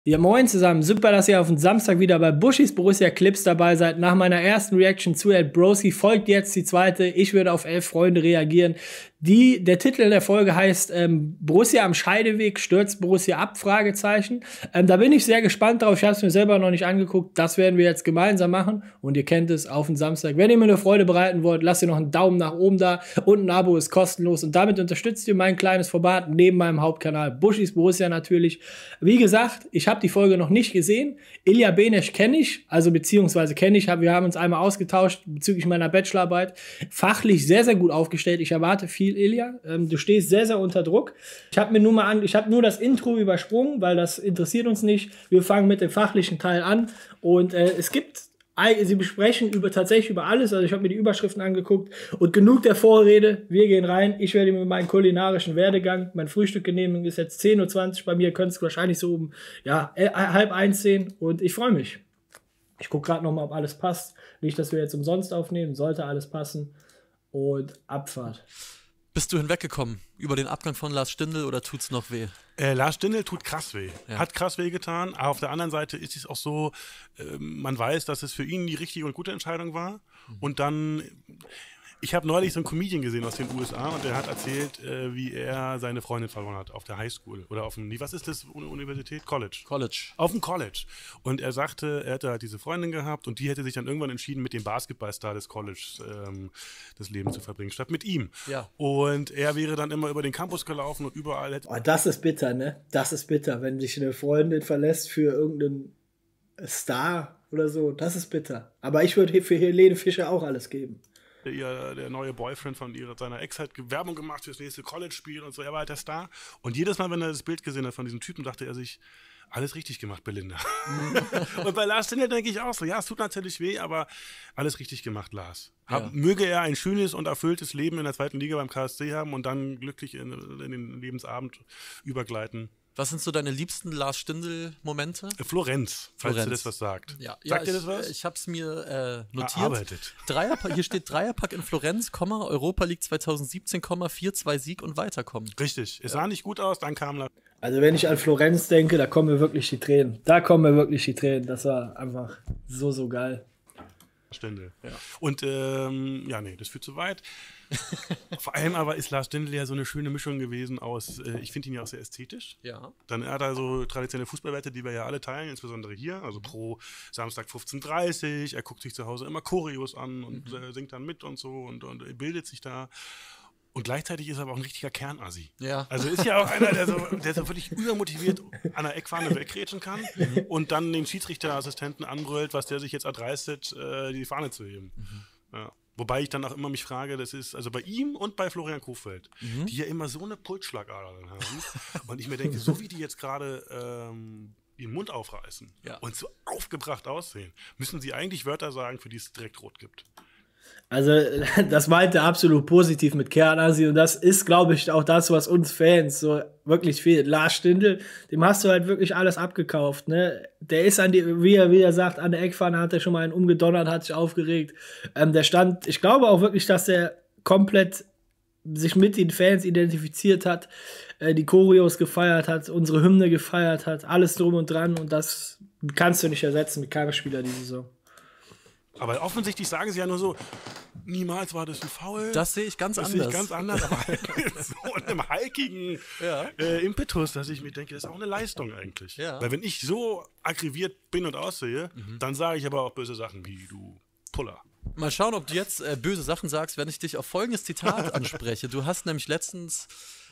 Ja, moin zusammen. Super, dass ihr auf den Samstag wieder bei Buschis Borussia Clips dabei seid. Nach meiner ersten Reaction zu El Broski folgt jetzt die zweite. Ich würde auf 11 Freunde reagieren. Der Titel der Folge heißt Borussia am Scheideweg, stürzt Borussia ab? Fragezeichen. Da bin ich sehr gespannt drauf. Ich habe es mir selber noch nicht angeguckt. Das werden wir jetzt gemeinsam machen. Und ihr kennt es, auf den Samstag. Wenn ihr mir eine Freude bereiten wollt, lasst ihr noch einen Daumen nach oben da. Und ein Abo ist kostenlos. Und damit unterstützt ihr mein kleines Format neben meinem Hauptkanal Buschis Borussia natürlich. Wie gesagt, ich habe die Folge noch nicht gesehen. Ilja Benesch kenne ich, also beziehungsweise kenne ich. Wir haben uns einmal ausgetauscht bezüglich meiner Bachelorarbeit. Fachlich sehr, sehr gut aufgestellt. Ich erwarte viel, Ilja. Du stehst sehr, sehr unter Druck. Ich habe nur das Intro übersprungen, weil das interessiert uns nicht. Wir fangen mit dem fachlichen Teil an. Und sie besprechen tatsächlich über alles. Also ich habe mir die Überschriften angeguckt und genug der Vorrede. Wir gehen rein. Ich werde mir meinen kulinarischen Werdegang, mein Frühstück genehmigen. Ist jetzt 10:20 Uhr bei mir. Könnt es wahrscheinlich so um 12:30 sehen. Und ich freue mich. Ich gucke gerade noch mal, ob alles passt. Nicht, dass wir jetzt umsonst aufnehmen. Sollte alles passen. Und Abfahrt. Bist du hinweggekommen über den Abgang von Lars Stindl oder tut's noch weh? Lars Stindl tut krass weh. Ja. Hat krass weh getan. Aber auf der anderen Seite ist es auch so, man weiß, dass es für ihn die richtige und gute Entscheidung war. Und dann, ich habe neulich so einen Comedian gesehen aus den USA und der hat erzählt, wie er seine Freundin verloren hat auf der Highschool oder auf dem, was ist das, Universität? College. Auf dem College. Und er sagte, er hätte halt diese Freundin gehabt und die hätte sich dann irgendwann entschieden, mit dem Basketballstar des College das Leben zu verbringen, statt mit ihm. Ja. Und er wäre dann immer über den Campus gelaufen und überall hätte... Oh, das ist bitter, ne? Das ist bitter, wenn sich eine Freundin verlässt für irgendeinen Star oder so. Das ist bitter. Aber ich würde für Helene Fischer auch alles geben. Der neue Boyfriend von seiner Ex hat Werbung gemacht fürs nächste College-Spiel und so, er war halt der Star. Und jedes Mal, wenn er das Bild gesehen hat von diesem Typen, dachte er sich, alles richtig gemacht, Belinda. Und bei Lars Stindl denke ich auch so, ja, es tut natürlich weh, aber alles richtig gemacht, Lars. Möge er ein schönes und erfülltes Leben in der zweiten Liga beim KSC haben und dann glücklich in den Lebensabend übergleiten. Was sind so deine liebsten Lars Stindl-Momente? Florenz, falls dir das was sagt. Ja, sagt dir das was? Ich habe es mir notiert. Erarbeitet. Hier steht Dreierpack in Florenz, Europa League 2017, 4-2 Sieg und weiterkommen. Richtig. Es sah nicht gut aus, dann kam Lars. Also wenn ich an Florenz denke, da kommen mir wirklich die Tränen. Das war einfach so, so geil. Stindl. Ja. Und das führt zu weit. Vor allem aber ist Lars Stindl ja so eine schöne Mischung gewesen aus, ich finde ihn ja auch sehr ästhetisch. Ja. Dann hat er so traditionelle Fußballwerte, die wir ja alle teilen, insbesondere hier, also pro Samstag 15:30 Uhr. Er guckt sich zu Hause immer Choreos an und singt dann mit und so und bildet sich da. Und gleichzeitig ist er aber auch ein richtiger Kernassi. Ja. Also ist ja auch einer, der so völlig übermotiviert an der Eckfahne wegrätschen kann und dann den Schiedsrichterassistenten anbrüllt, was der sich jetzt erdreistet, die Fahne zu heben. Ja. Wobei ich dann auch immer mich frage, das ist, also bei ihm und bei Florian Kohfeldt, die ja immer so eine Pulsschlagader dann haben. Und ich mir denke, so wie die jetzt gerade den Mund aufreißen und so aufgebracht aussehen, müssen sie eigentlich Wörter sagen, für die es direkt rot gibt. Also, das meinte absolut positiv mit Kernasi und das ist, glaube ich, auch das, was uns Fans so wirklich fehlt. Lars Stindl, dem hast du halt wirklich alles abgekauft, ne? Der ist wie er sagt, an der Eckfahne hat er schon mal einen umgedonnert, hat sich aufgeregt. Der stand, ich glaube auch wirklich, dass er komplett sich mit den Fans identifiziert hat, die Choreos gefeiert hat, unsere Hymne gefeiert hat, alles drum und dran und das kannst du nicht ersetzen mit keinem Spieler diese Saison. Aber offensichtlich sagen sie ja nur so, niemals war das ein Foul. Das sehe ich ganz anders. Das sehe ich ganz anders, aber so in einem halkigen Impetus, dass ich mir denke, das ist auch eine Leistung eigentlich. Ja. Weil wenn ich so aggressiert bin und aussehe, dann sage ich aber auch böse Sachen wie du Puller. Mal schauen, ob du jetzt böse Sachen sagst, wenn ich dich auf folgendes Zitat anspreche. Du hast nämlich letztens,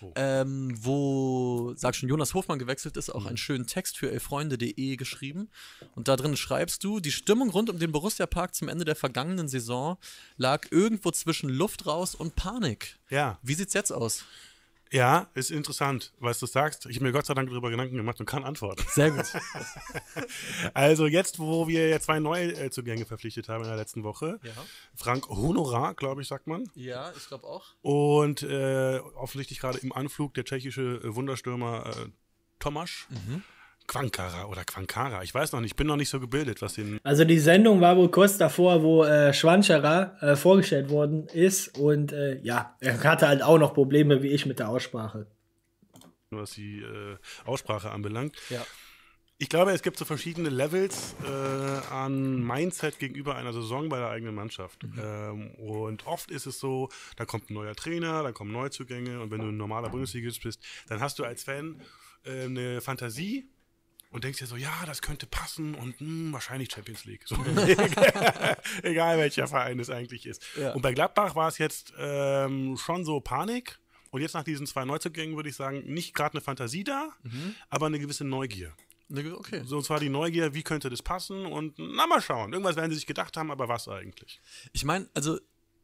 wo, sag schon, Jonas Hofmann gewechselt ist, auch einen schönen Text für elfreunde.de geschrieben. Und da drin schreibst du, die Stimmung rund um den Borussia-Park zum Ende der vergangenen Saison lag irgendwo zwischen Luft raus und Panik. Ja. Wie sieht's jetzt aus? Ja, ist interessant, was du sagst. Ich habe mir Gott sei Dank darüber Gedanken gemacht und kann antworten. Sehr gut. Also jetzt, wo wir ja 2 neue Zugänge verpflichtet haben in der letzten Woche. Ja. Frank Honorar, glaube ich, sagt man. Ja, ich glaube auch. Und offensichtlich gerade im Anflug der tschechische Wunderstürmer Tomáš. Quankara, ich weiß noch nicht, ich bin noch nicht so gebildet, was den... Also die Sendung war wohl kurz davor, wo Schwanchara vorgestellt worden ist und er hatte halt auch noch Probleme wie ich mit der Aussprache. Was die Aussprache anbelangt. Ja. Ich glaube, es gibt so verschiedene Levels an Mindset gegenüber einer Saison bei der eigenen Mannschaft. Und oft ist es so, da kommt ein neuer Trainer, dann kommen Neuzugänge und wenn du ein normaler Bundesligist bist, dann hast du als Fan eine Fantasie und denkst dir so, ja, das könnte passen und wahrscheinlich Champions League. So, egal welcher Verein es eigentlich ist. Ja. Und bei Gladbach war es jetzt schon so Panik. Und jetzt nach diesen 2 Neuzugängen würde ich sagen, nicht gerade eine Fantasie da, aber eine gewisse Neugier. Okay. So, und zwar die Neugier, wie könnte das passen und na mal schauen. Irgendwas werden sie sich gedacht haben, aber was eigentlich? Ich meine, also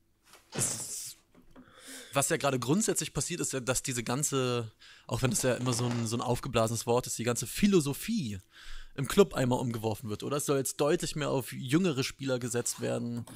was ja gerade grundsätzlich passiert, ist ja, dass diese ganze, auch wenn das ja immer so ein aufgeblasenes Wort ist, die ganze Philosophie im Club einmal umgeworfen wird, oder? Es soll jetzt deutlich mehr auf jüngere Spieler gesetzt werden.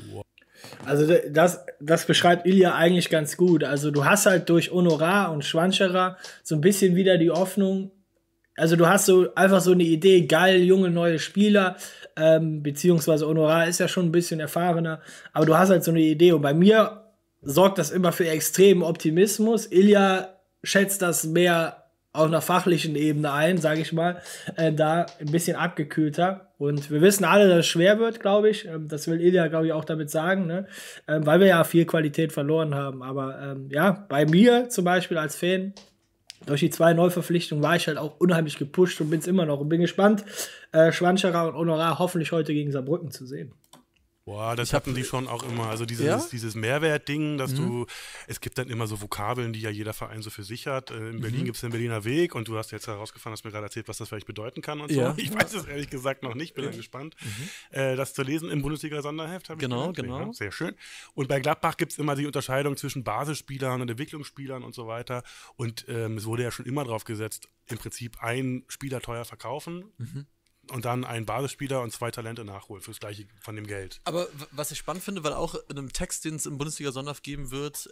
Also das beschreibt Ilja eigentlich ganz gut. Also du hast halt durch Honorar und Schwanscherer so ein bisschen wieder die Hoffnung. Also du hast so einfach so eine Idee, geil, junge, neue Spieler, beziehungsweise Honorar ist ja schon ein bisschen erfahrener, aber du hast halt so eine Idee und bei mir sorgt das immer für extremen Optimismus. Ilja schätzt das mehr auf einer fachlichen Ebene ein, sage ich mal, da ein bisschen abgekühlter und wir wissen alle, dass es schwer wird, glaube ich, das will Ilja, glaube ich, auch damit sagen, ne? Weil wir ja viel Qualität verloren haben, aber ja, bei mir zum Beispiel als Fan, durch die 2 Neuverpflichtungen war ich halt auch unheimlich gepusht und bin es immer noch und bin gespannt, Schwanscherer und Honorar hoffentlich heute gegen Saarbrücken zu sehen. Boah, das hatten die schon auch immer. Also dieses Mehrwertding, dass es gibt dann immer so Vokabeln, die ja jeder Verein so für sich hat. In Berlin gibt es den Berliner Weg und du hast jetzt herausgefunden, hast mir gerade erzählt, was das vielleicht bedeuten kann und so. Ich weiß es ehrlich gesagt noch nicht, bin dann gespannt. Das zu lesen im Bundesliga-Sonderheft. Genau. Ja, sehr schön. Und bei Gladbach gibt es immer die Unterscheidung zwischen Basisspielern und Entwicklungsspielern und so weiter. Und es wurde ja schon immer drauf gesetzt, im Prinzip einen Spieler teuer verkaufen. Und dann einen Basisspieler und 2 Talente nachholen fürs Gleiche von dem Geld. Aber was ich spannend finde, weil auch in einem Text, den es im Bundesliga-Sonderheft geben wird,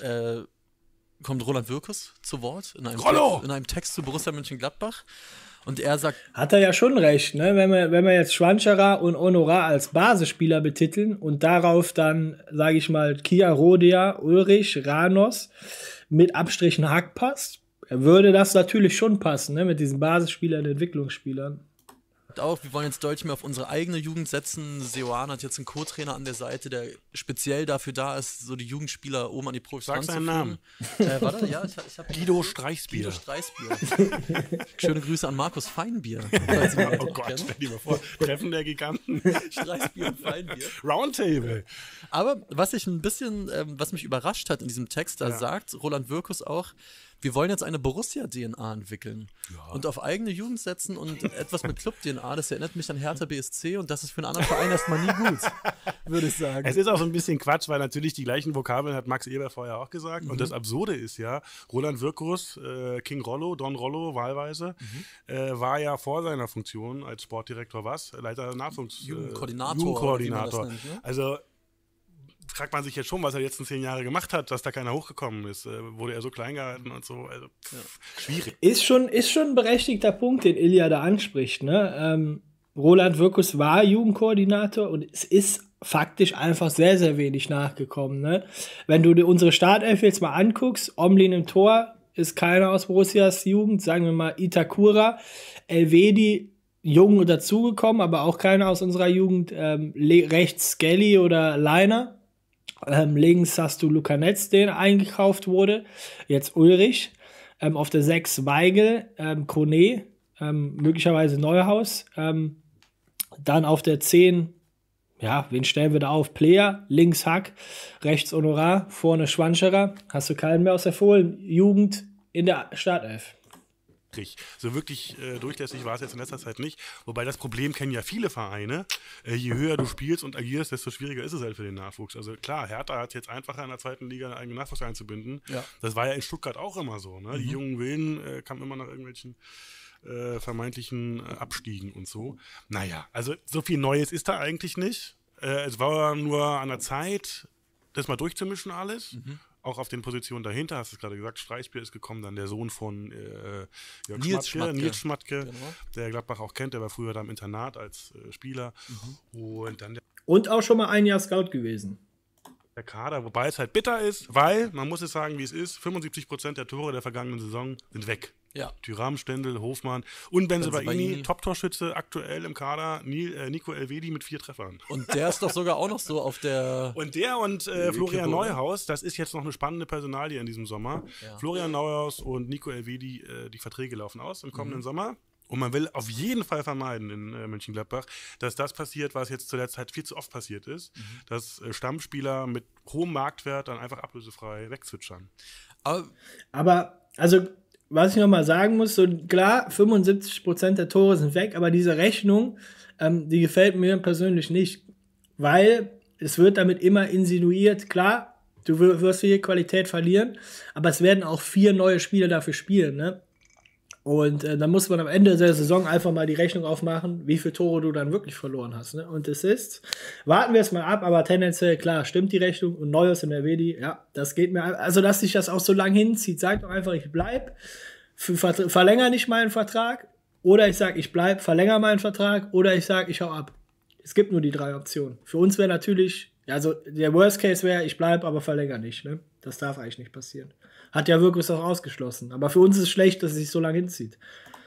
kommt Roland Wirkus zu Wort in einem Text zu Borussia Mönchengladbach. Und er sagt... Hat er ja schon recht, ne? Wenn wir jetzt Schwanscherer und Honorar als Basisspieler betiteln und darauf dann, sage ich mal, Kia Rodia, Ulrich, Ranos mit Abstrichen Hack passt, würde das natürlich schon passen, ne? Mit diesen Basisspielern und Entwicklungsspielern. Auch, wir wollen jetzt deutlich mehr auf unsere eigene Jugend setzen. Seoane hat jetzt einen Co-Trainer an der Seite, der speziell dafür da ist, so die Jugendspieler oben an die Profis ranzuführen. Sag seinen Namen. Warte, ja, ich hab Guido Streichsbier. Schöne Grüße an Markus Feinbier. Oh Gott, stell dir mal vor, Treffen der Giganten. Streichsbier und Feinbier. Roundtable. Aber was mich überrascht hat in diesem Text, da sagt Roland Wirkus auch, wir wollen jetzt eine Borussia-DNA entwickeln und auf eigene Jugend setzen und etwas mit Club-DNA, das erinnert mich an Hertha BSC und das ist für einen anderen Verein erstmal nie gut, würde ich sagen. Es ist auch so ein bisschen Quatsch, weil natürlich die gleichen Vokabeln hat Max Eber vorher auch gesagt und das Absurde ist ja, Roland Wirkus, King Rollo, Don Rollo wahlweise, war ja vor seiner Funktion als Sportdirektor Leiter Jugendkoordinator. Nennt, ne? Also fragt man sich jetzt schon, was er jetzt in 10 Jahren gemacht hat, dass da keiner hochgekommen ist. Wurde er so klein gehalten und so. Also, schwierig. Ist schon ein berechtigter Punkt, den Ilja da anspricht. Ne? Roland Wirkus war Jugendkoordinator und es ist faktisch einfach sehr, sehr wenig nachgekommen. Ne? Wenn du dir unsere Startelf jetzt mal anguckst, Omlin im Tor ist keiner aus Borussias Jugend, sagen wir mal Itakura, Elvedi, jung dazugekommen, aber auch keiner aus unserer Jugend, rechts Skelly oder Leiner. Links hast du Luca Netz, der eingekauft wurde. Jetzt Ulrich. Auf der 6 Weigel, Kone, möglicherweise Neuhaus. Dann auf der 10, ja, wen stellen wir da auf? Player, links Hack, rechts Honorar, vorne Schwanscherer. Hast du keinen mehr aus der Fohlen-Jugend in der Startelf. So wirklich durchlässig war es jetzt in letzter Zeit nicht. Wobei das Problem kennen ja viele Vereine. Je höher du spielst und agierst, desto schwieriger ist es halt für den Nachwuchs. Also klar, Hertha hat jetzt einfacher in der 2. Liga einen eigenen Nachwuchs einzubinden. Ja. Das war ja in Stuttgart auch immer so. Ne? Die jungen Willen kamen immer nach irgendwelchen vermeintlichen Abstiegen und so. Naja, also so viel Neues ist da eigentlich nicht. Es war nur an der Zeit, das mal durchzumischen alles. Auch auf den Positionen dahinter, hast du es gerade gesagt, Streichbier ist gekommen, dann der Sohn von Nils Schmatke, genau. Der Gladbach auch kennt, der war früher da im Internat als Spieler. Und auch schon mal ein Jahr Scout gewesen. der Kader, wobei es halt bitter ist, weil, man muss es sagen, wie es ist, 75% der Tore der vergangenen Saison sind weg. Ja. Thuram, Stendel, Hofmann und Bensebaini, Top-Torschütze aktuell im Kader, Nico Elvedi mit 4 Treffern. Und der ist doch sogar auch noch so auf der... Und der und Florian Neuhaus, das ist jetzt noch eine spannende Personalie in diesem Sommer. Ja. Florian Neuhaus und Nico Elvedi, die Verträge laufen aus im kommenden Sommer. Und man will auf jeden Fall vermeiden in Mönchengladbach, dass das passiert, was jetzt zu der Zeit viel zu oft passiert ist, dass Stammspieler mit hohem Marktwert dann einfach ablösefrei wegzwitschern. Aber also, was ich nochmal sagen muss, so klar, 75% der Tore sind weg, aber diese Rechnung, die gefällt mir persönlich nicht, weil es wird damit immer insinuiert, klar, du wirst hier Qualität verlieren, aber es werden auch 4 neue Spieler dafür spielen, ne? Und dann muss man am Ende der Saison einfach mal die Rechnung aufmachen, wie viele Tore du dann wirklich verloren hast. Ne? Und es ist, warten wir es mal ab, aber tendenziell, klar, stimmt die Rechnung. Und Neues in der Wedi, ja, das geht mir, also dass sich das auch so lang hinzieht. Sag doch einfach, ich bleib, verlängere nicht meinen Vertrag. Oder ich sag, ich bleib, verlängere meinen Vertrag. Oder ich sag, ich hau ab. Es gibt nur die 3 Optionen. Für uns wäre natürlich, also der Worst Case wäre, ich bleib, aber verlängere nicht. Ne? Das darf eigentlich nicht passieren. Hat ja wirklich auch ausgeschlossen. Aber für uns ist es schlecht, dass es sich so lange hinzieht.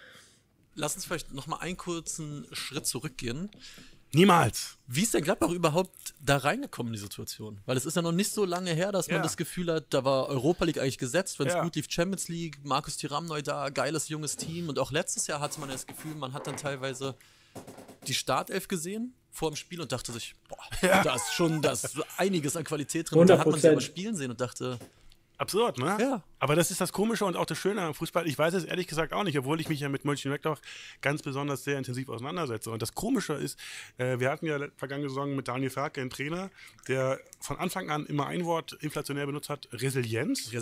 Lass uns vielleicht noch mal einen kurzen Schritt zurückgehen. Niemals. Wie ist denn Gladbach überhaupt da reingekommen in die Situation? Weil es ist ja noch nicht so lange her, dass man das Gefühl hat, da war Europa League eigentlich gesetzt, wenn es gut lief, Champions League, Markus Thuram neu da, geiles junges Team. Und auch letztes Jahr hatte man das Gefühl, man hat dann teilweise die Startelf gesehen vor dem Spiel und dachte sich, boah, da ist einiges an Qualität drin. 100%. Und dann hat man sie aber spielen sehen und dachte... Absurd, ne? Ja. Aber das ist das Komische und auch das Schöne am Fußball. Ich weiß es ehrlich gesagt auch nicht, obwohl ich mich ja mit Mönchengladbach ganz besonders sehr intensiv auseinandersetze. Und das Komische ist, wir hatten ja vergangene Saison mit Daniel Farke einen Trainer, der von Anfang an immer ein Wort inflationär benutzt hat, Resilienz.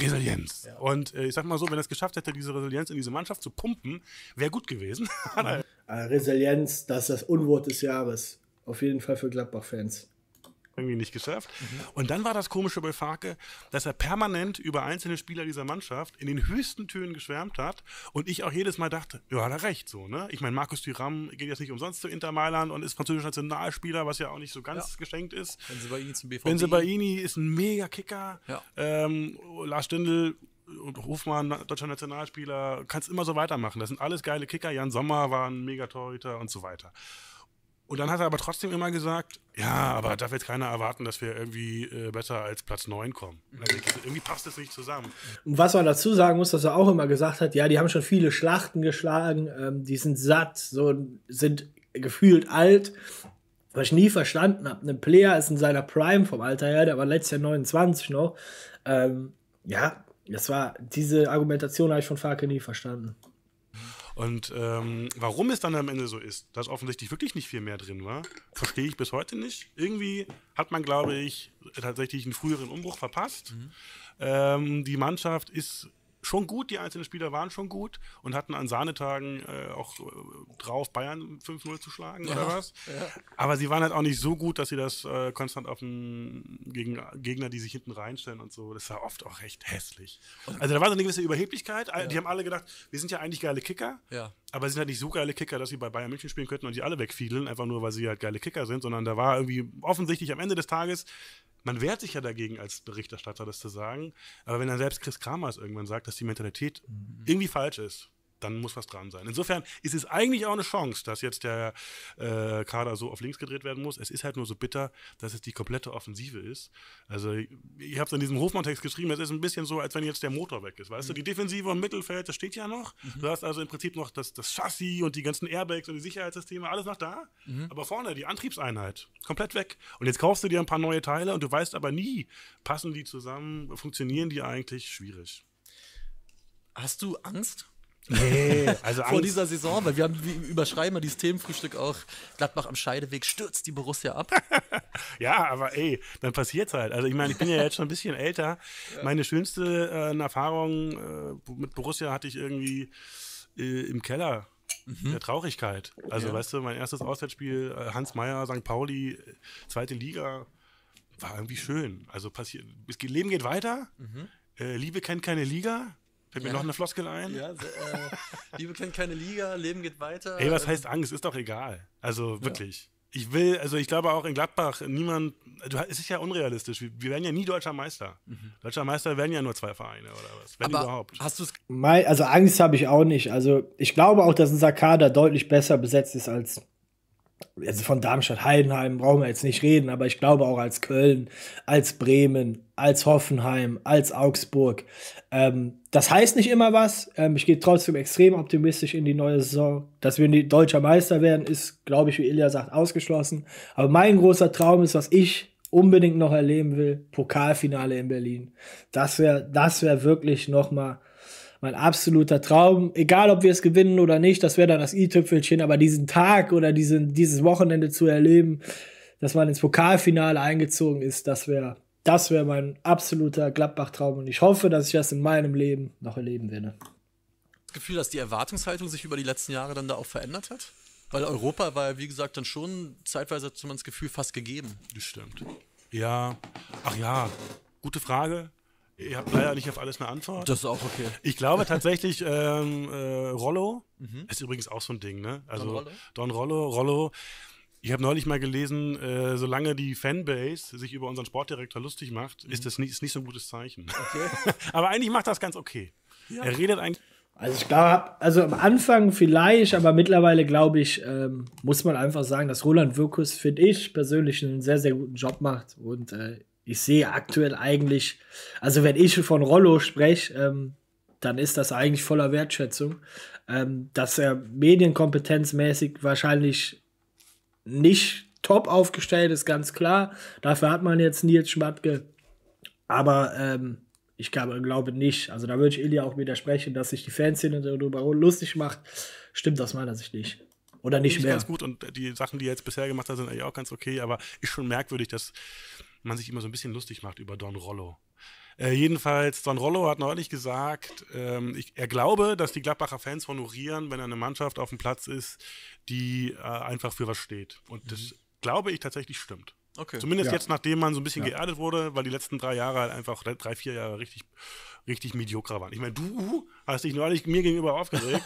Ja. Und ich sag mal so, wenn er es geschafft hätte, diese Resilienz in diese Mannschaft zu pumpen, wäre gut gewesen. Resilienz, das ist das Unwort des Jahres. Auf jeden Fall für Gladbach-Fans. Irgendwie nicht geschafft. Und dann war das Komische bei Farke, dass er permanent über einzelne Spieler dieser Mannschaft in den höchsten Tönen geschwärmt hat und ich auch jedes Mal dachte, ja, hat er recht, so, ne? Ich meine, Markus Thuram geht jetzt nicht umsonst zu Inter Mailand und ist französischer Nationalspieler, was ja auch nicht so ganz geschenkt ist. Bensebaini zum BVB. Bensebaini ist ein Mega-Kicker. Ja. Lars Stindl und Hofmann, deutscher Nationalspieler, kannst immer so weitermachen. Das sind alles geile Kicker. Jan Sommer war ein Megatorhüter und so weiter. Und dann hat er aber trotzdem immer gesagt, ja, aber darf jetzt keiner erwarten, dass wir irgendwie besser als Platz 9 kommen. Also irgendwie passt das nicht zusammen. Und was man dazu sagen muss, dass er auch immer gesagt hat, ja, die haben schon viele Schlachten geschlagen, die sind satt, so sind gefühlt alt. Was ich nie verstanden habe, ein Player ist in seiner Prime vom Alter her, der war letztes Jahr 29 noch. Ja, diese Argumentation habe ich von Farke nie verstanden. Und warum es dann am Ende so ist, dass offensichtlich wirklich nicht viel mehr drin war, verstehe ich bis heute nicht. Irgendwie hat man, glaube ich, tatsächlich einen früheren Umbruch verpasst. Die Mannschaft ist schon gut, die einzelnen Spieler waren schon gut und hatten an Sahnetagen auch drauf, Bayern 5-0 zu schlagen oder was. Ja. Aber sie waren halt auch nicht so gut, dass sie das konstant auf gegen Gegner, die sich hinten reinstellen und so, das war oft auch recht hässlich. Also da war so eine gewisse Überheblichkeit. Ja. Die haben alle gedacht, wir sind ja eigentlich geile Kicker, aber sie sind halt nicht so geile Kicker, dass sie bei Bayern München spielen könnten und die alle wegfiedeln, einfach nur, weil sie halt geile Kicker sind, sondern da war irgendwie offensichtlich am Ende des Tages, man wehrt sich ja dagegen als Berichterstatter, das zu sagen, aber wenn dann selbst Chris Kramers irgendwann sagt, dass die Mentalität irgendwie falsch ist, dann muss was dran sein. Insofern ist es eigentlich auch eine Chance, dass jetzt der Kader so auf links gedreht werden muss. Es ist halt nur so bitter, dass es die komplette Offensive ist. Also ich habe es in diesem Hofmann-Text geschrieben, es ist ein bisschen so, als wenn jetzt der Motor weg ist. Weißt du, die Defensive im Mittelfeld, das steht ja noch. Du hast also im Prinzip noch das Chassis und die ganzen Airbags und die Sicherheitssysteme, alles noch da. Aber vorne die Antriebseinheit, komplett weg. Und jetzt kaufst du dir ein paar neue Teile und du weißt aber nie, passen die zusammen, funktionieren die eigentlich? Schwierig. Hast du Angst? Nee, also vor dieser Saison, weil wir überschreiben ja dieses Themenfrühstück auch, Gladbach am Scheideweg stürzt die Borussia ab. Ja, aber dann passiert's halt. Also ich meine, ich bin ja jetzt schon ein bisschen älter. Ja. Meine schönste Erfahrung mit Borussia hatte ich irgendwie im Keller der Traurigkeit. Also weißt du, mein erstes Auswärtsspiel, Hans Meyer, St. Pauli, 2. Liga, war irgendwie schön. Also Leben geht weiter, Liebe kennt keine Liga. Fällt mir noch eine Floskel ein? Ja, Liebe kennt keine Liga, Leben geht weiter. Ey, was heißt Angst? Ist doch egal. Also wirklich. Ich glaube auch in Gladbach, es ist ja unrealistisch. Wir werden ja nie deutscher Meister. Deutscher Meister werden ja nur 2 Vereine oder was, wenn Aber überhaupt. hast du es Also Angst habe ich auch nicht. Also ich glaube auch, dass unser Kader deutlich besser besetzt ist als also von Darmstadt, Heidenheim brauchen wir jetzt nicht reden, aber ich glaube auch als Köln, als Bremen, als Hoffenheim, als Augsburg. Das heißt nicht immer was. Ich gehe trotzdem extrem optimistisch in die neue Saison. Dass wir deutscher Meister werden, ist, glaube ich, wie Ilja sagt, ausgeschlossen. Aber mein großer Traum ist, was ich unbedingt noch erleben will, Pokalfinale in Berlin. Das wär wirklich noch mal mein absoluter Traum. Egal, ob wir es gewinnen oder nicht, das wäre dann das i-Tüpfelchen. Aber diesen Tag oder dieses Wochenende zu erleben, dass man ins Pokalfinale eingezogen ist, das wäre mein absoluter Gladbach-Traum. Und ich hoffe, dass ich das in meinem Leben noch erleben werde. das Gefühl, dass die Erwartungshaltung sich über die letzten Jahre dann da auch verändert hat? Weil Europa war ja, wie gesagt, dann schon zeitweise, hat man das Gefühl, fast gegeben. Das stimmt. Ja. Ach ja, gute Frage. Ihr habt leider nicht auf alles eine Antwort. Das ist auch okay. Ich glaube tatsächlich, Rollo ist übrigens auch so ein Ding, ne? Also Don Rollo. Ich habe neulich mal gelesen, solange die Fanbase sich über unseren Sportdirektor lustig macht, ist das nicht so ein gutes Zeichen. Okay. Aber eigentlich macht das ganz okay. Ja. Er redet eigentlich. Also ich glaube, am Anfang vielleicht, aber mittlerweile glaube ich, muss man einfach sagen, dass Roland Wirkus, finde ich, persönlich einen sehr, sehr guten Job macht. Und ich sehe aktuell eigentlich, also wenn ich von Rollo spreche, dann ist das eigentlich voller Wertschätzung. Dass er medienkompetenzmäßig wahrscheinlich nicht top aufgestellt ist, ganz klar. Dafür hat man jetzt Nils Schmatke. Aber ich glaube nicht. Also da würde ich Ilja auch widersprechen, dass sich die Fanszene darüber lustig macht. Stimmt aus meiner Sicht nicht. Oder nicht mehr. Ganz gut und die Sachen, die er jetzt bisher gemacht hat, sind eigentlich auch ganz okay. Aber ist schon merkwürdig, dass man sich immer so ein bisschen lustig macht über Don Rollo. Jedenfalls, Don Rollo hat neulich gesagt, er glaube, dass die Gladbacher Fans honorieren, wenn eine Mannschaft auf dem Platz ist, die einfach für was steht. Und das glaube ich tatsächlich stimmt. Okay. Zumindest jetzt, nachdem man so ein bisschen geerdet wurde, weil die letzten 3 Jahre halt einfach 3-4 Jahre richtig mediokre waren. Ich meine, du hast dich neulich mir gegenüber aufgeregt,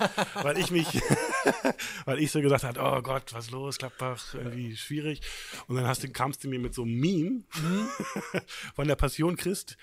weil ich so gesagt habe, oh Gott, was los, Gladbach, irgendwie schwierig. Und dann kamst du mir mit so einem Meme von der Passion Christ,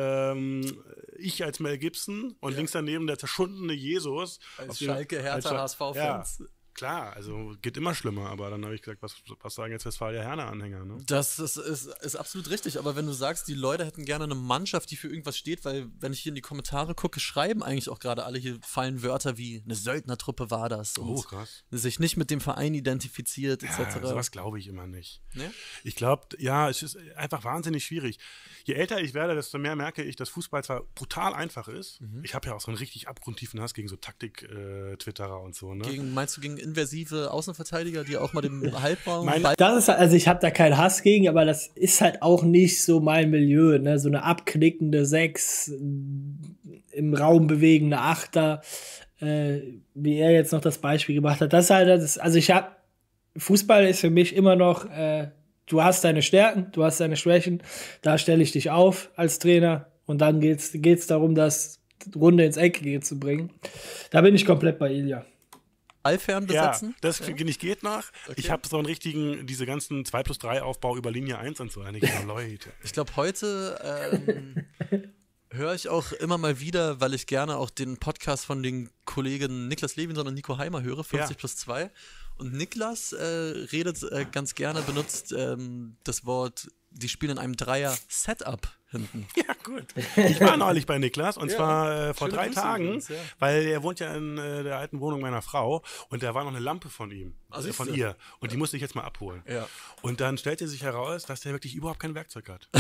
ich als Mel Gibson und links daneben der zerschundene Jesus. Als Schalke, Hertha, HSV-Fans. Ja. Klar, also geht immer schlimmer, aber dann habe ich gesagt, was sagen jetzt Westfalia-Herne-Anhänger? Ne? Das ist absolut richtig, aber wenn du sagst, die Leute hätten gerne eine Mannschaft, die für irgendwas steht, weil, wenn ich hier in die Kommentare gucke, schreiben eigentlich auch gerade alle, hier fallen Wörter wie eine Söldnertruppe war das und krass. sich nicht mit dem Verein identifiziert, etc. Ja, sowas glaube ich immer nicht. Nee? Ich glaube, ja, es ist einfach wahnsinnig schwierig. Je älter ich werde, desto mehr merke ich, dass Fußball zwar brutal einfach ist. Ich habe ja auch so einen richtig abgrundtiefen Hass gegen so Taktik-Twitterer und so. Ne? Meinst du gegen inversive Außenverteidiger, die auch mal den Halbraum... Also ich habe da keinen Hass gegen, aber das ist halt auch nicht so mein Milieu, ne? So eine abknickende 6, im Raum bewegende 8er, wie er jetzt noch das Beispiel gemacht hat. Fußball ist für mich immer noch, du hast deine Stärken, du hast deine Schwächen, da stelle ich dich auf als Trainer und dann geht's darum, das Runde ins Eck zu bringen. Da bin ich komplett bei Ilja. Ballfern besetzen? Ja, das finde ich geht noch. Okay. Ich habe so einen richtigen, diese ganzen 2+3 Aufbau über Linie 1 und so. Leute. Ich glaube, heute höre ich auch immer mal wieder, weil ich gerne auch den Podcast von den Kollegen Niklas Levinson und Nico Heimer höre, 50+2. Und Niklas benutzt das Wort, die spielen in einem Dreier-Setup hinten. Ja, gut. Ich war neulich bei Niklas und zwar vor 3 Tagen, weil er wohnt ja in der alten Wohnung meiner Frau und da war noch eine Lampe von ihm, von ihr. Und die musste ich jetzt mal abholen. Ja. Und dann stellte sich heraus, dass der wirklich überhaupt kein Werkzeug hat.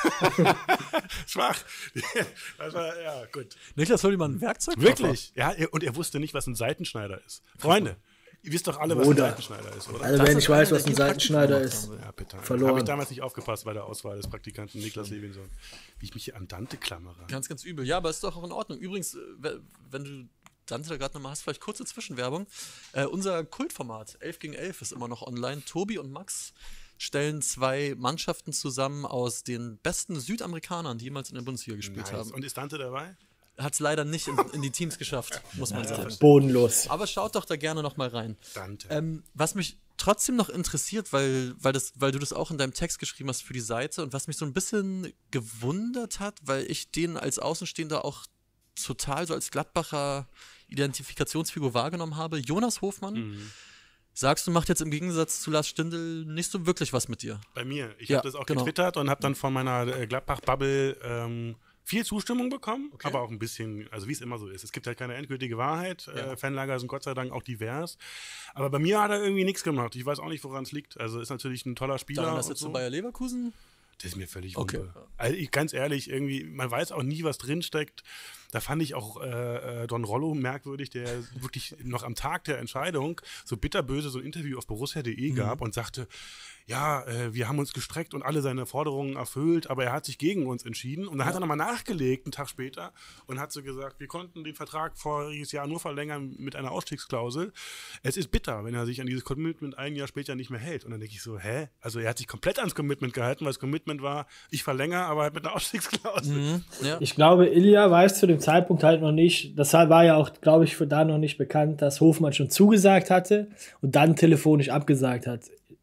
Schwach. Das war, ja, gut. Niklas, hol dir mal ein Werkzeug? Wirklich? Ja, und er wusste nicht, was ein Seitenschneider ist. Freunde. Ihr wisst doch alle, was ein Seitenschneider ist, oder? Also, wenn ich weiß, was ein Seitenschneider ist, ja, bitte. verloren. Habe ich damals nicht aufgepasst bei der Auswahl des Praktikanten Niklas Levinson. Wie ich mich hier an Dante klammere. Ganz, ganz übel. Ja, aber ist doch auch in Ordnung. Übrigens, wenn du Dante da gerade nochmal hast, vielleicht kurze Zwischenwerbung. Unser Kultformat 11 gegen 11 ist immer noch online. Tobi und Max stellen 2 Mannschaften zusammen aus den besten Südamerikanern, die jemals in der Bundesliga gespielt haben. Und ist Dante dabei? Hat es leider nicht in die Teams geschafft, muss man sagen. Bodenlos. Aber schaut doch da gerne noch mal rein. Dante. Was mich trotzdem noch interessiert, weil du das auch in deinem Text geschrieben hast für die Seite und was mich so ein bisschen gewundert hat, weil ich den als Außenstehender auch total so als Gladbacher Identifikationsfigur wahrgenommen habe. Jonas Hofmann, sagst du, macht jetzt im Gegensatz zu Lars Stindl nicht so wirklich was mit dir. Bei mir. Ich habe das auch getwittert und habe dann von meiner Gladbach-Bubble viel Zustimmung bekommen, aber auch ein bisschen, also wie es immer so ist. Es gibt halt keine endgültige Wahrheit. Fanlager sind Gott sei Dank auch divers. Aber bei mir hat er irgendwie nichts gemacht. Ich weiß auch nicht, woran es liegt. Also ist natürlich ein toller Spieler. Daran, dass jetzt so Bayer Leverkusen? Das ist mir völlig Wumpe. Also ganz ehrlich, irgendwie, man weiß auch nie, was drinsteckt. Da fand ich auch Don Rollo merkwürdig, der wirklich noch am Tag der Entscheidung so bitterböse so ein Interview auf borussia.de gab und sagte, ja, wir haben uns gestreckt und alle seine Forderungen erfüllt, aber er hat sich gegen uns entschieden. Und dann hat er nochmal nachgelegt, einen Tag später, und hat so gesagt, wir konnten den Vertrag voriges Jahr nur verlängern mit einer Ausstiegsklausel. Es ist bitter, wenn er sich an dieses Commitment ein Jahr später nicht mehr hält. Und dann denke ich so, hä? Also er hat sich komplett ans Commitment gehalten, weil das Commitment war, ich verlängere, aber halt mit einer Ausstiegsklausel. Ich glaube, Ilja weiß zu dem Zeitpunkt halt noch nicht, das war ja auch, glaube ich, für da noch nicht bekannt, dass Hofmann schon zugesagt hatte und dann telefonisch abgesagt hat.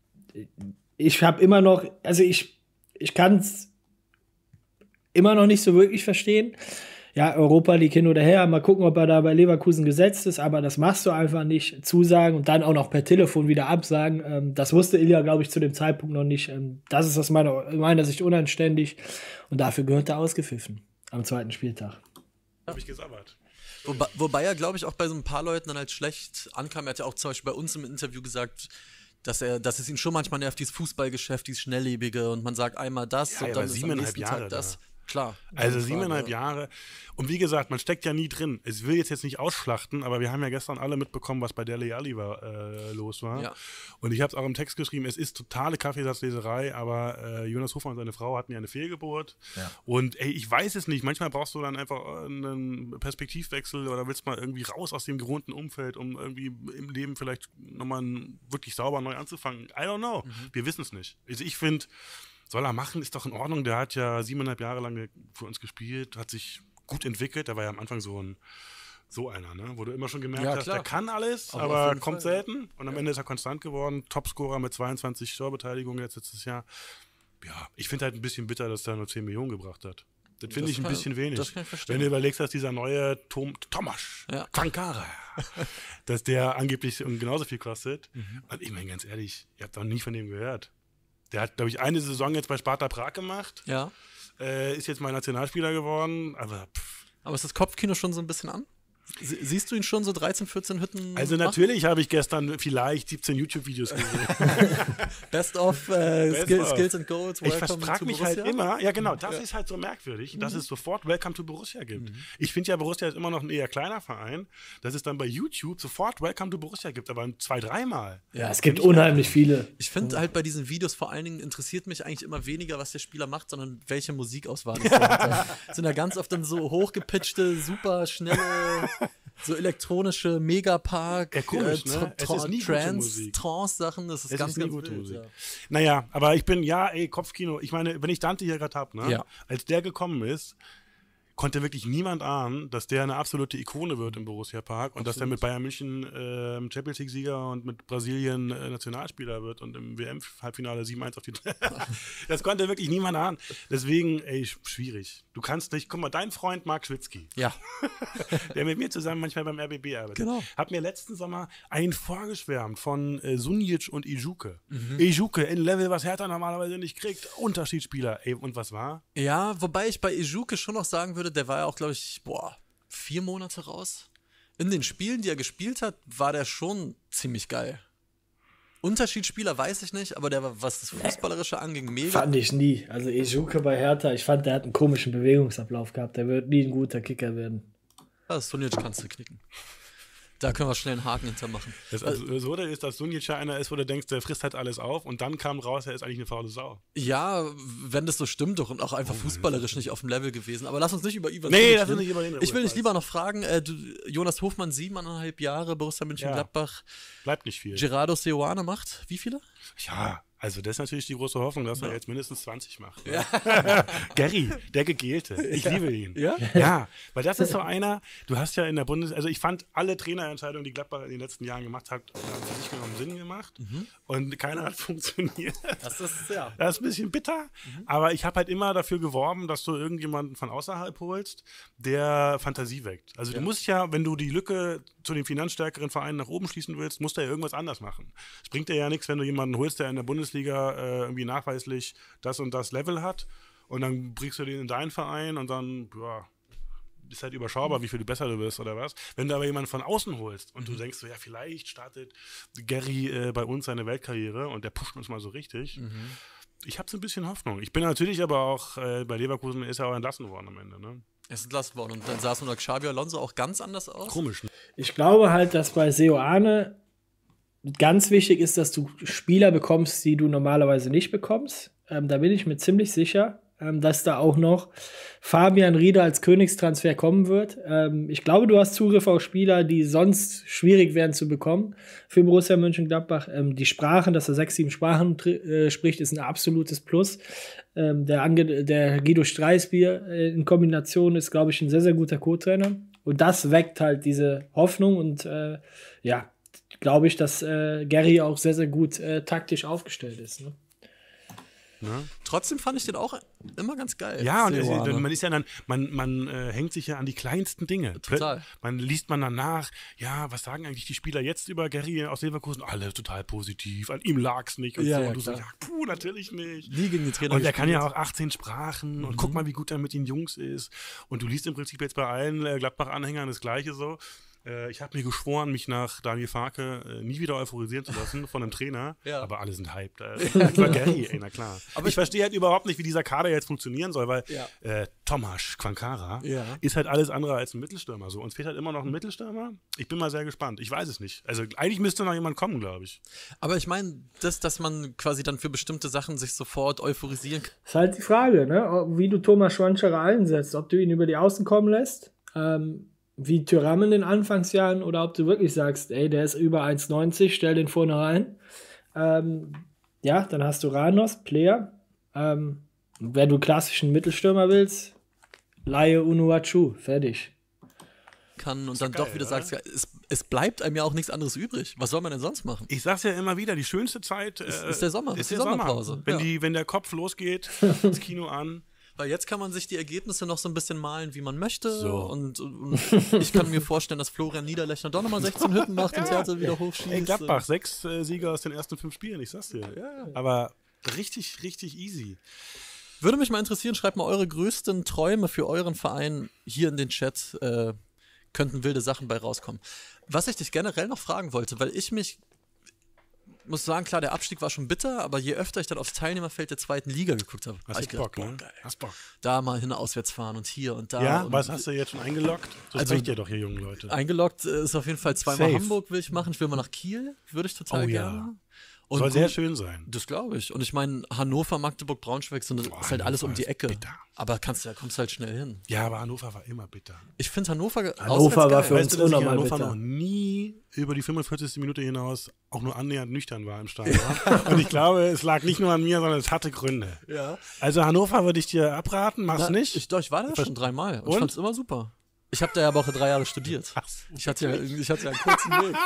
Ich habe immer noch, also ich kann es immer noch nicht so wirklich verstehen. Ja, Europa League hin oder her, mal gucken, ob er da bei Leverkusen gesetzt ist, aber das machst du einfach nicht, zusagen und dann auch noch per Telefon wieder absagen. Das wusste Ilja, glaube ich, zu dem Zeitpunkt noch nicht. Das ist aus meiner Sicht unanständig und dafür gehört er ausgepfiffen am zweiten Spieltag. Habe ich gesabbert. Wobei er, glaube ich, auch bei so ein paar Leuten dann halt schlecht ankam. Er hat ja auch zum Beispiel bei uns im Interview gesagt, dass es ihn schon manchmal nervt, dieses Fußballgeschäft, dieses Schnelllebige und man sagt einmal das und dann ist am nächsten Tag das. Klar. Also 7,5 Jahre. Und wie gesagt, man steckt ja nie drin. Ich will jetzt nicht ausschlachten, aber wir haben ja gestern alle mitbekommen, was bei Dele Alli los war. Ja. Und ich habe es auch im Text geschrieben, es ist totale Kaffeesatzleserei, aber Jonas Hofmann und seine Frau hatten ja eine Fehlgeburt. Ja. Und ich weiß es nicht, manchmal brauchst du dann einfach einen Perspektivwechsel oder willst mal irgendwie raus aus dem gewohnten Umfeld, um irgendwie im Leben vielleicht nochmal wirklich sauber neu anzufangen. I don't know. Wir wissen es nicht. Also ich finde, soll er machen, ist doch in Ordnung. Der hat ja 7,5 Jahre lang für uns gespielt, hat sich gut entwickelt. Der war ja am Anfang so einer, ne? Wo du immer schon gemerkt hast, der kann alles, aber kommt selten. Und am Ende ist er konstant geworden. Topscorer mit 22 Torbeteiligungen jetzt letztes Jahr. Ja, ich finde halt ein bisschen bitter, dass er nur 10 Millionen gebracht hat. Das finde ich ein bisschen wenig. Das kann ich verstehen. Wenn du überlegst, dass dieser neue Tomasz Sankara, dass der angeblich genauso viel kostet. Und ich meine, ganz ehrlich, ihr habt doch nie von dem gehört. Der hat, glaube ich, eine Saison jetzt bei Sparta Prag gemacht. Ja. Ist jetzt mal Nationalspieler geworden. Aber ist das Kopfkino schon so ein bisschen an? Siehst du ihn schon so 13, 14 Hütten Also natürlich habe ich gestern vielleicht 17 YouTube-Videos gesehen. Best of Skills and Goals. Ich frage mich halt immer, ja genau, das ist halt so merkwürdig, dass es sofort Welcome to Borussia gibt. Ich finde ja, Borussia ist immer noch ein eher kleiner Verein, dass es dann bei YouTube sofort Welcome to Borussia gibt, aber 2-3 Mal. Ja, es gibt unheimlich viele. Ich finde halt bei diesen Videos vor allen Dingen interessiert mich eigentlich immer weniger, was der Spieler macht, sondern welche Musikauswahl es sind da ganz oft dann so hochgepitchte, super schnelle so elektronische Megapark, Trance-Sachen, das ist ganz gute Musik. Ja. Naja, aber ich bin, Kopfkino, ich meine, wenn ich Dante hier gerade habe, ne, als der gekommen ist, konnte wirklich niemand ahnen, dass der eine absolute Ikone wird im Borussia Park und dass der mit Bayern München Champions League-Sieger und mit Brasilien Nationalspieler wird und im WM-Halbfinale 7-1 auf die Das konnte wirklich niemand ahnen. Deswegen, schwierig. Du kannst nicht, guck mal, dein Freund Marc Schwitzky, der mit mir zusammen manchmal beim RBB arbeitet, hat mir letzten Sommer einen vorgeschwärmt von Sunjic und Ijuke. Ijuke in Level, was Hertha normalerweise nicht kriegt. Unterschiedsspieler. Und was war? Ja, wobei ich bei Ijuke schon noch sagen würde, der war ja auch, glaube ich, 4 Monate raus. In den Spielen, die er gespielt hat, war der schon ziemlich geil. Unterschiedsspieler weiß ich nicht, aber der war, was das Fußballerische anging, mega. Fand ich nie. Also Ijuke bei Hertha, ich fand, der hat einen komischen Bewegungsablauf gehabt. Der wird nie ein guter Kicker werden. Das Sunjic kannst du knicken. Da können wir schnell einen Haken hintermachen. Das Absurde ist, dass Sunjic einer ist, wo du denkst, der frisst halt alles auf und dann kam raus, er ist eigentlich eine faule Sau. Ja, wenn das so stimmt doch und auch einfach fußballerisch nicht auf dem Level gewesen. Aber lass uns nicht über Ivan lass uns nicht über ihn. Ich will dich lieber noch fragen, Jonas Hofmann, 7,5 Jahre, Borussia Mönchengladbach. Bleibt nicht viel. Gerardo Seoane macht wie viele? Ja, Also das ist natürlich die große Hoffnung, dass er jetzt mindestens 20 macht. Ne? Gary, der Gegelte. Ich liebe ihn. Ja? Ja, weil das ist so einer, du hast ja in der also ich fand alle Trainerentscheidungen, die Gladbach in den letzten Jahren gemacht hat, haben für sich genommen Sinn gemacht und keiner hat funktioniert. Das ist, ja. Das ist ein bisschen bitter, aber ich habe halt immer dafür geworben, dass du irgendjemanden von außerhalb holst, der Fantasie weckt. Also du musst ja, wenn du die Lücke zu den finanzstärkeren Vereinen nach oben schließen willst, musst du ja irgendwas anders machen. Es bringt dir ja nichts, wenn du jemanden holst, der in der Bundesliga irgendwie nachweislich das und das Level hat und dann bringst du den in deinen Verein und dann, ja, ist halt überschaubar, wie viel besser du bist oder was. Wenn du aber jemanden von außen holst und du denkst so, ja, vielleicht startet Gary bei uns seine Weltkarriere und der pusht uns mal so richtig. Ich habe so ein bisschen Hoffnung. Ich bin natürlich aber auch, bei Leverkusen ist er auch entlassen worden am Ende, ne? Er ist entlassen worden und dann sah es unter Xabi Alonso auch ganz anders aus. Komisch, ne? Ich glaube halt, dass bei Seoane ganz wichtig ist, dass du Spieler bekommst, die du normalerweise nicht bekommst. Da bin ich mir ziemlich sicher, dass da auch noch Fabian Rieder als Königstransfer kommen wird. Ich glaube, du hast Zugriff auf Spieler, die sonst schwierig wären zu bekommen für Borussia Mönchengladbach. Die Sprachen, dass er 6, 7 Sprachen spricht, ist ein absolutes Plus. Der Guido Streisbier in Kombination ist, glaube ich, ein sehr, sehr guter Co-Trainer. Und das weckt halt diese Hoffnung und glaube ich, dass Gary auch sehr, sehr gut taktisch aufgestellt ist. Ne? Ne? Trotzdem fand ich den auch immer ganz geil. Ja, und man ist ja dann, man hängt sich ja an die kleinsten Dinge. Total. Man liest man danach, ja, was sagen eigentlich die Spieler jetzt über Gary aus Leverkusen? Alle total positiv, an ihm lag's nicht und Ja, so. ja, Und du so, klar. ja, natürlich nicht. Nie gegen die Trainer Und er kann ja gespielt. auch 18 Sprachen und guck mal, wie gut er mit den Jungs ist. Und du liest im Prinzip jetzt bei allen Gladbach-Anhängern das Gleiche so. Ich habe mir geschworen, mich nach Daniel Farke nie wieder euphorisieren zu lassen von einem Trainer. Ja. Aber alle sind hyped. Das war Gary, ey, na klar. Aber ich verstehe halt überhaupt nicht, wie dieser Kader jetzt funktionieren soll, weil Tomasz Quankara ist halt alles andere als ein Mittelstürmer. So. Uns fehlt halt immer noch ein Mittelstürmer. Ich bin mal sehr gespannt. Ich weiß es nicht. Also eigentlich müsste noch jemand kommen, glaube ich. Aber ich meine, dass man quasi dann für bestimmte Sachen sich sofort euphorisieren kann. Ist halt die Frage, ne? Wie du Thomas Schwanscherer einsetzt. Ob du ihn über die Außen kommen lässt, wie Thuram in den Anfangsjahren, oder ob du wirklich sagst, ey, der ist über 1,90, stell den vorne rein. Dann hast du Ranos, Player. Wenn du klassischen Mittelstürmer willst, Laie Unuachu, fertig. Kann und dann geil, doch wieder oder? sagst, ja, es bleibt einem ja auch nichts anderes übrig. Was soll man denn sonst machen? Ich sag's ja immer wieder, die schönste Zeit ist der Sommer, ist die der Sommer. Sommerpause. Wenn der Kopf losgeht, das Kino an. Weil jetzt kann man sich die Ergebnisse noch so ein bisschen malen, wie man möchte. So. Und ich kann mir vorstellen, dass Florian Niederlechner doch nochmal 16 Hütten macht und Hertha wieder hochschießt. Ey, Gladbach, 6 Sieger aus den ersten 5 Spielen, ich sag's dir. Ja. Aber richtig, richtig easy. Würde mich mal interessieren, schreibt mal eure größten Träume für euren Verein hier in den Chat. Könnten wilde Sachen bei rauskommen. Was ich dich generell noch fragen wollte, weil ich muss sagen, klar, der Abstieg war schon bitter, aber je öfter ich dann aufs Teilnehmerfeld der 2. Liga geguckt habe, Hast hab ich du gedacht, Bock, ne? geil. Hast Bock. Da mal hin auswärts fahren und hier und da. Ja, und was hast du jetzt schon eingeloggt? So Also- sprecht ihr doch hier, jungen Leute. eingeloggt ist auf jeden Fall zweimal Safe. Hamburg will ich machen. Ich will mal nach Kiel, würde ich total Oh ja. gerne. Und Soll gut, sehr schön sein. Das glaube ich. Und ich meine, Hannover, Magdeburg, Braunschweig ist halt alles um die Hannover ist Ecke. bitter. Aber kommst halt schnell hin. Ja, aber Hannover war immer bitter. Ich finde Hannover Hannover war auswärts für geil. uns Weißt du, dass ich in unnormal Hannover bitter. noch nie über die 45. Minute hinaus auch nur annähernd nüchtern war im Stadion. Und ich glaube, es lag nicht nur an mir, sondern es hatte Gründe. Ja. Also Hannover würde ich dir abraten, mach's nicht. Ich war da schon 3-mal und ich Und? fand's immer super. Ich habe da ja aber auch 3 Jahre studiert. Ich hatte ja einen kurzen Weg.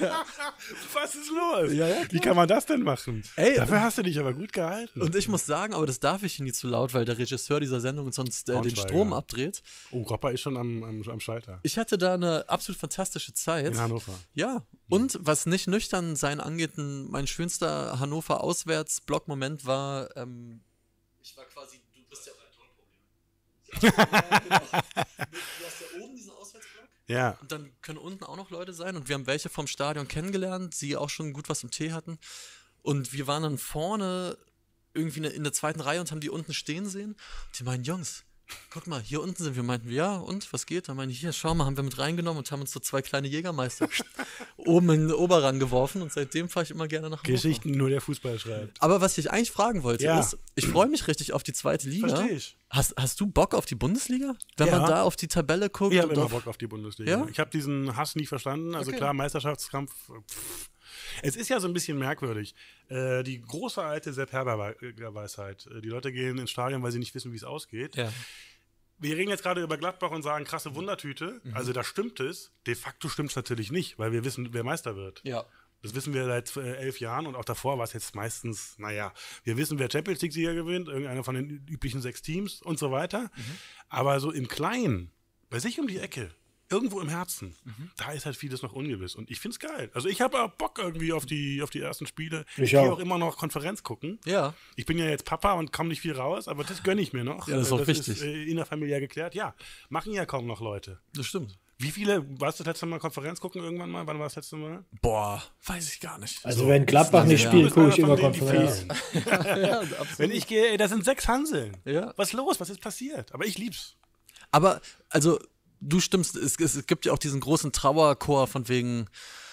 Was ist los? Ja, Wie kann man das denn machen? Ey, Dafür hast du dich aber gut gehalten. Und ich muss sagen, aber das darf ich nie zu laut, weil der Regisseur dieser Sendung sonst den Braunschweiger. Strom abdreht. Oh, Ropper ist schon am Schalter. Ich hatte da eine absolut fantastische Zeit. In Hannover. Ja, und was nicht nüchtern sein angeht, mein schönster Hannover-Auswärts-Block-Moment war, ich war quasi, du bist ja auch ein Tonproblem. Du hast ja oben diesen Auswärtsblock Ja. und dann können unten auch noch Leute sein und wir haben welche vom Stadion kennengelernt, die auch schon gut was im Tee hatten und wir waren dann vorne irgendwie in der 2. Reihe und haben die unten stehen sehen und die meinen, Jungs, guck mal, hier unten sind wir. Meinten wir, ja, und, was geht? Dann meinen die, hier, schau mal, haben wir mit reingenommen und haben uns so 2 kleine Jägermeister oben in den Oberrang geworfen und seitdem fahre ich immer gerne nach Hannover. Geschichten, die nur der Fußball schreibt. Aber was ich eigentlich fragen wollte, Ja. ist, ich freue mich richtig auf die 2. Liga. Verstehe ich. Hast du Bock auf die Bundesliga? Wenn Ja. man da auf die Tabelle guckt? Ich habe und immer auf- Bock auf die Bundesliga. Ja? Ich habe diesen Hass nie verstanden. Also Okay. klar, Meisterschaftskampf, Es ist ja so ein bisschen merkwürdig. Die große alte Sepp Herber-Weisheit. Die Leute gehen ins Stadion, weil sie nicht wissen, wie es ausgeht. Ja. Wir reden jetzt gerade über Gladbach und sagen, krasse Wundertüte. Also da stimmt es. De facto stimmt es natürlich nicht, weil wir wissen, wer Meister wird. Ja. Das wissen wir seit 11 Jahren und auch davor war es jetzt meistens, wir wissen, wer Champions League-Sieger gewinnt, irgendeiner von den üblichen 6 Teams und so weiter. Aber so im Kleinen, bei sich um die Ecke, irgendwo im Herzen, da ist halt vieles noch ungewiss. Und ich find's geil. Also ich habe auch Bock irgendwie auf die ersten Spiele. Ich gehe auch immer noch Konferenz gucken. Ja. Ich bin ja jetzt Papa und komme nicht viel raus, aber das gönne ich mir noch. Ja, das ist auch wichtig. Ist innerfamiliär geklärt. Ja, machen ja kaum noch Leute. Das stimmt. Wie viele, warst du das letzte Mal Konferenz gucken irgendwann mal? Wann war das letzte Mal? Boah, weiß ich gar nicht. Also wenn Gladbach nicht spielt, gucke ich immer Konferenz. Ja, absolut. Wenn ich gehe, das sind 6 Hanseln. Ja. Was ist los? Was ist passiert? Aber ich lieb's. Aber, also, du stimmst, es gibt ja auch diesen großen Trauerchor von wegen,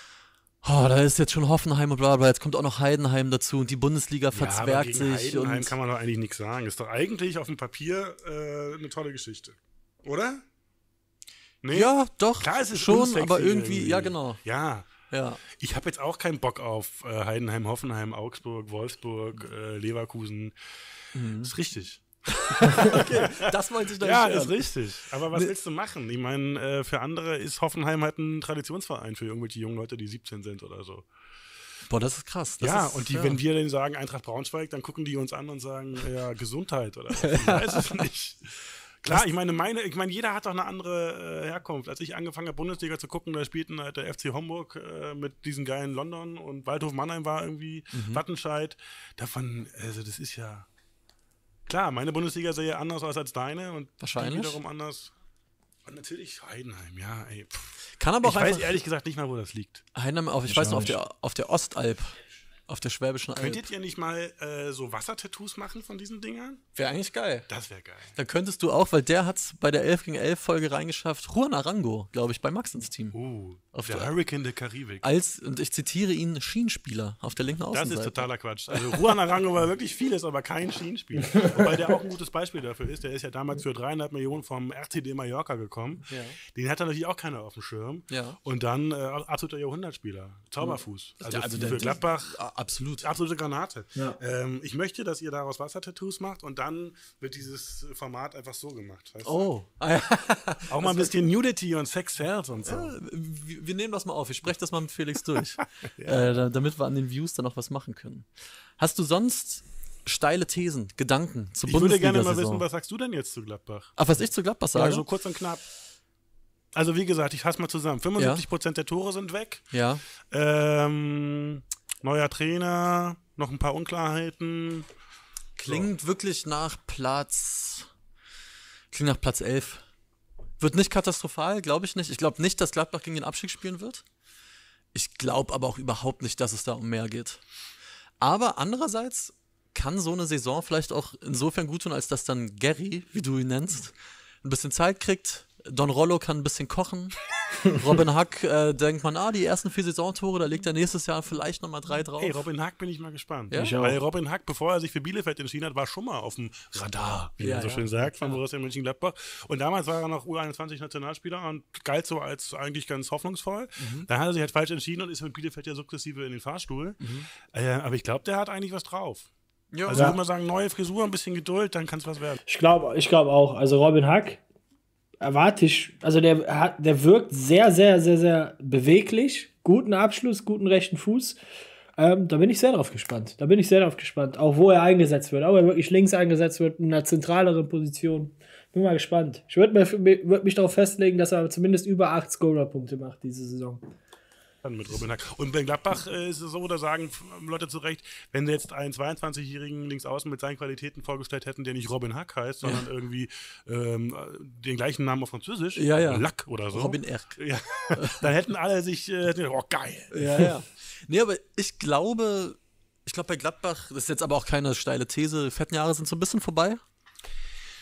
da ist jetzt schon Hoffenheim und bla bla, jetzt kommt auch noch Heidenheim dazu und die Bundesliga verzwergt aber gegen sich. Heidenheim Und kann man doch eigentlich nichts sagen. Ist doch eigentlich auf dem Papier eine tolle Geschichte. Oder? Nee? ja, doch, Klar, es ist schon, unsexy aber irgendwie, ja genau. Ja. Ja. Ich habe jetzt auch keinen Bock auf Heidenheim, Hoffenheim, Augsburg, Wolfsburg, Leverkusen. Ist richtig. Okay, das wollte ich doch Ja, nicht ist hören. richtig. Aber was willst du machen? Ich meine, für andere ist Hoffenheim halt ein Traditionsverein für irgendwelche jungen Leute, die 17 sind oder so. Boah, das ist krass. Das Ja, ist, und wenn wir denen sagen Eintracht Braunschweig, dann gucken die uns an und sagen, ja, Gesundheit oder was. Ich weiß es nicht. Klar, ich meine, jeder hat doch eine andere Herkunft. Als ich angefangen habe, Bundesliga zu gucken, da spielten halt der FC Homburg mit diesen geilen London und Waldhof Mannheim war irgendwie Wattenscheid. Davon, also das ist ja klar, meine Bundesliga sehe anders aus als deine und Wahrscheinlich. die wiederum anders. Und natürlich Heidenheim, ja, ey. kann aber auch Ich weiß einfach ehrlich gesagt nicht mal, wo das liegt. Heidenheim ich weiß noch, auf der Ostalb, auf der Schwäbischen Alb. Könntet ihr nicht mal so Wassertattoos machen von diesen Dingern? Wäre eigentlich geil. Das wäre geil. Dann könntest du auch, weil der hat es bei der 11 gegen 11 Folge reingeschafft, Juan Arango, glaube ich, bei Max ins Team. Auf der- der Hurricane der Karibik. Und ich zitiere ihn, Schienenspieler auf der linken Das Außenseite. ist totaler Quatsch. Also Juan Arango war wirklich vieles, aber kein Schienenspieler. Wobei der auch ein gutes Beispiel dafür ist. Der ist ja damals für 3,5 Millionen vom RCD Mallorca gekommen. Ja. Den hat natürlich auch keiner auf dem Schirm. Ja. Und dann absoluter Jahrhundertspieler. Zauberfuß. Also, Ja, also für der- Gladbach Absolut. absolute Granate. Ja. Ich möchte, dass ihr daraus Wassertattoos macht und dann wird dieses Format einfach so gemacht. Weißt du? Oh. Auch mal ein bisschen Nudity und Sex sells und so. Wir nehmen das mal auf. Ich spreche das mal mit Felix durch. Damit wir an den Views dann noch was machen können. Hast du sonst steile Thesen, Gedanken zur Ich würde gerne mal Bundesliga-Saison? wissen, was sagst du denn jetzt zu Gladbach? Ach, was ich zu Gladbach sage? Ja, so kurz und knapp. Also wie gesagt, ich fasse mal zusammen. 75% der Tore sind weg. Ja. Neuer Trainer, noch ein paar Unklarheiten. Klingt wirklich nach Platz 11. Wird nicht katastrophal, glaube ich nicht. Ich glaube nicht, dass Gladbach gegen den Abstieg spielen wird. Ich glaube aber auch überhaupt nicht, dass es da um mehr geht. Aber andererseits kann so eine Saison vielleicht auch insofern gut tun, als dass dann Gary, wie du ihn nennst, ein bisschen Zeit kriegt. Don Rollo kann ein bisschen kochen. Robin Hack denkt man, die ersten 4 Saisontore, da legt er nächstes Jahr vielleicht nochmal 3 drauf. Hey, Robin Hack bin ich mal gespannt. Ja? Ich auch. Weil Robin Hack, bevor er sich für Bielefeld entschieden hat, war schon mal auf dem Radar, wie man so schön sagt, von Borussia Mönchengladbach. Und damals war er noch U21-Nationalspieler und galt so als eigentlich ganz hoffnungsvoll. Dann hat er sich halt falsch entschieden und ist mit Bielefeld ja sukzessive in den Fahrstuhl. Aber ich glaube, der hat eigentlich was drauf. Ja, Also ich würde mal sagen, neue Frisur, ein bisschen Geduld, dann kann es was werden. Ich glaube auch. Also Robin Hack erwarte ich, also der wirkt sehr, sehr, sehr, sehr beweglich. Guten Abschluss, guten rechten Fuß. Da bin ich sehr drauf gespannt. Auch wo er eingesetzt wird. Ob er wirklich links eingesetzt wird, in einer zentraleren Position. Bin mal gespannt. Ich würde mich darauf festlegen, dass er zumindest über 8 Scorer-Punkte macht diese Saison. Dann mit Robin Hack. Und bei Gladbach ist es so, da sagen Leute zu Recht, wenn sie jetzt einen 22-jährigen Linksaußen mit seinen Qualitäten vorgestellt hätten, der nicht Robin Hack heißt, sondern irgendwie den gleichen Namen auf Französisch, Ja. Lack oder so. Robin Erck. Ja, dann hätten alle sich, oh geil. Ja. Nee, aber ich glaube bei Gladbach, das ist jetzt aber auch keine steile These, die fetten Jahre sind so ein bisschen vorbei.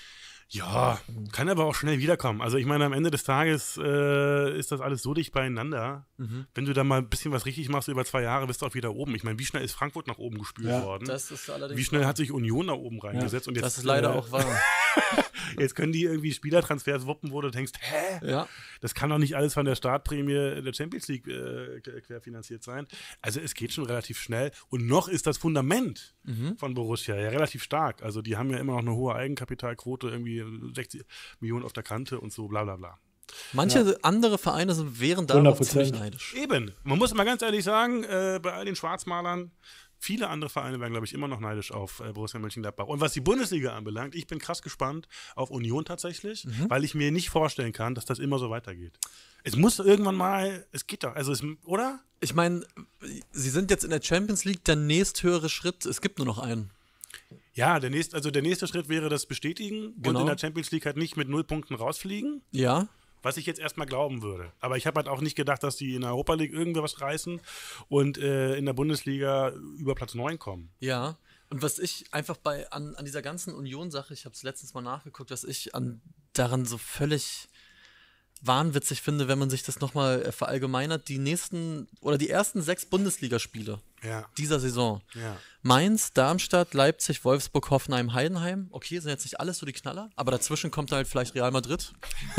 Ja, kann aber auch schnell wiederkommen. Also ich meine, am Ende des Tages ist das alles so dicht beieinander. Wenn du da mal ein bisschen was richtig machst über 2 Jahre, bist du auch wieder oben. Ich meine, wie schnell ist Frankfurt nach oben gespült worden? Das ist allerdings Wie schnell hat sich Union da oben reingesetzt? Und jetzt, das ist leider auch wahr. Jetzt können die irgendwie Spielertransfers wuppen, wo du denkst, hä? Ja. Das kann doch nicht alles von der Startprämie der Champions League querfinanziert sein. Also es geht schon relativ schnell. Und noch ist das Fundament von Borussia ja relativ stark. Also die haben ja immer noch eine hohe Eigenkapitalquote, irgendwie 60 Millionen auf der Kante und so, bla bla bla. Manche andere Vereine wären darauf 100%. ziemlich neidisch. Eben. Man muss mal ganz ehrlich sagen, bei all den Schwarzmalern, viele andere Vereine wären, glaube ich, immer noch neidisch auf Borussia Mönchengladbach. Und was die Bundesliga anbelangt, ich bin krass gespannt auf Union tatsächlich, weil ich mir nicht vorstellen kann, dass das immer so weitergeht. Es muss irgendwann mal, es geht doch, also oder? Ich meine, sie sind jetzt in der Champions League, der nächsthöhere Schritt, es gibt nur noch einen. Ja, der nächste Schritt wäre das Bestätigen und Genau. in der Champions League halt nicht mit 0 Punkten rausfliegen. Ja. Was ich jetzt erstmal glauben würde. Aber ich habe halt auch nicht gedacht, dass die in der Europa League irgendwas reißen und in der Bundesliga über Platz 9 kommen. Ja. Und was ich einfach an dieser ganzen Union-Sache, ich habe es letztens mal nachgeguckt, was ich daran so völlig wahnwitzig finde, wenn man sich das nochmal verallgemeinert, die ersten 6 Bundesligaspiele dieser Saison. Ja. Mainz, Darmstadt, Leipzig, Wolfsburg, Hoffenheim, Heidenheim. Okay, sind jetzt nicht alles so die Knaller, aber dazwischen kommt halt vielleicht Real Madrid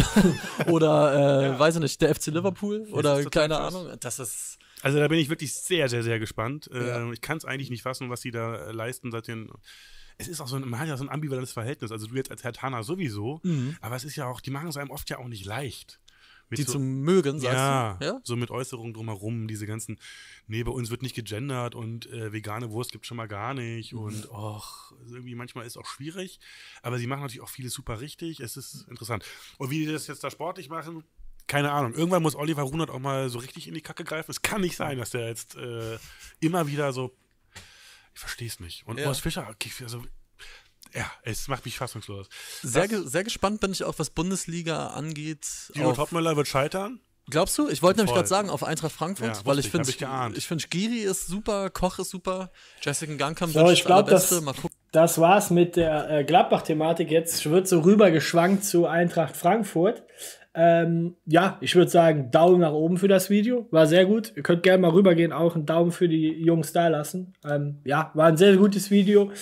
oder, weiß ich nicht, der FC Liverpool oder keine Ahnung. Das ist... Also da bin ich wirklich sehr, sehr, sehr gespannt. Ich kann es eigentlich nicht fassen, was die da leisten seit den... Es ist auch man hat ja so ein ambivalentes Verhältnis. Also du jetzt als Herr Tana sowieso, aber es ist ja auch, die machen es einem oft ja auch nicht leicht. Die zu mögen, sagst du? Ja, so mit Äußerungen drumherum, diese ganzen, nee, bei uns wird nicht gegendert und vegane Wurst gibt es schon mal gar nicht und irgendwie manchmal ist es auch schwierig, aber sie machen natürlich auch vieles super richtig, es ist interessant. Und wie die das jetzt da sportlich machen, keine Ahnung. Irgendwann muss Oliver Runert auch mal so richtig in die Kacke greifen. Es kann nicht sein, dass der jetzt immer wieder so, ich verstehe es nicht. Und Urs Fischer, okay, also, ja, es macht mich fassungslos. Sehr gespannt bin ich auch, was Bundesliga angeht. Tino Topmöller wird scheitern? Glaubst du? Ich wollte nämlich gerade sagen, auf Eintracht Frankfurt, Ja, weil ich finde, Giri ist super, Koch ist super, Jessica Gangkamp So, ich glaube, Mal gucken. das war's mit der Gladbach-Thematik. Jetzt wird so rübergeschwankt zu Eintracht Frankfurt. Ja, ich würde sagen, Daumen nach oben für das Video. War sehr gut. Ihr könnt gerne mal rübergehen, auch einen Daumen für die Jungs da lassen. Ja, war ein sehr gutes Video.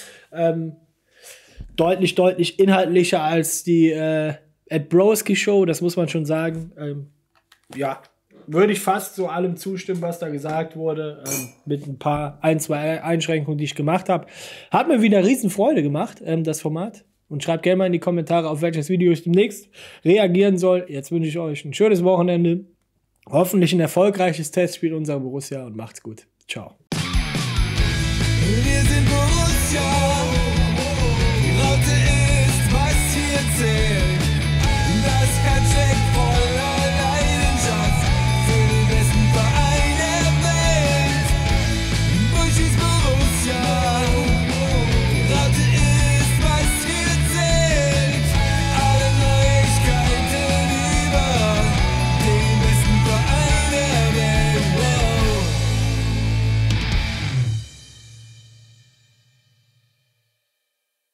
Deutlich inhaltlicher als die Ed Broski Show, das muss man schon sagen. Ja, würde ich fast so allem zustimmen, was da gesagt wurde, mit ein, zwei Einschränkungen, die ich gemacht habe. Hat mir wieder riesen Freude gemacht, das Format. Und schreibt gerne mal in die Kommentare, auf welches Video ich demnächst reagieren soll. Jetzt wünsche ich euch ein schönes Wochenende. Hoffentlich ein erfolgreiches Testspiel unserer Borussia und macht's gut. Ciao. Wir sind Borussia.